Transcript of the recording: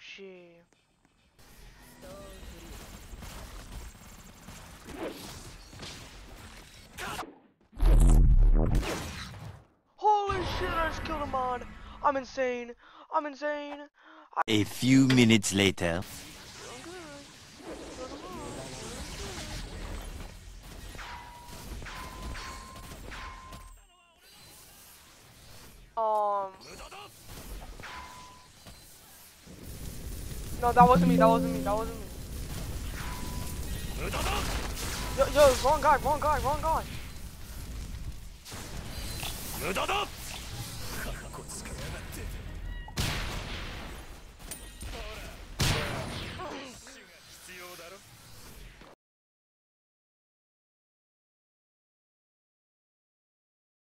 shit. Holy shit, I just killed a mod. I'm insane. I'm insane. A few minutes later. No, that wasn't me, that wasn't me, that wasn't me. Yo, wrong guy, wrong guy, wrong guy.